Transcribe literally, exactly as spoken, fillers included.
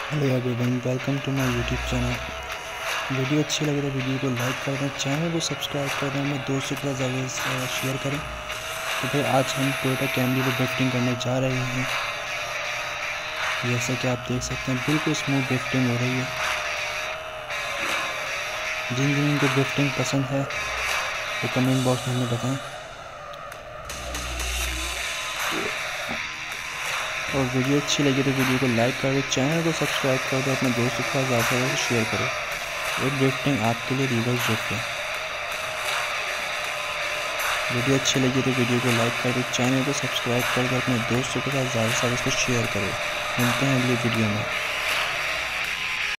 Hello everyone, welcome to my YouTube channel. Video अच्छी लगे तो वीडियो को लाइक कर दें, चैनल को सब्सक्राइब कर दें, अपने दोस्तों के साथ ज़्यादा शेयर करें। तो फिर आज हम टोयोटा कैमरी को ड्रिफ्टिंग करने जा रहे हैं। जैसा कि आप देख सकते हैं बिल्कुल स्मूथ ड्रिफ्टिंग हो रही है। जिन जिन को ड्रिफ्टिंग पसंद है वो कमेंट बॉक्स में हमें बताएं। और वीडियो अच्छी लगी तो वीडियो को लाइक कर दो, चैनल को सब्सक्राइब कर दो, अपने दोस्तों के साथ ज़्यादा से शेयर करो। एक ड्रिफ्टिंग आपके लिए रिवर्स ड्रिफ्ट है। वीडियो अच्छी लगी तो वीडियो को लाइक कर दो, चैनल को सब्सक्राइब कर दो, अपने दोस्तों के साथ ज़्यादा से ज़्यादा इसको शेयर करो। मिलते हैं अगली वीडियो में।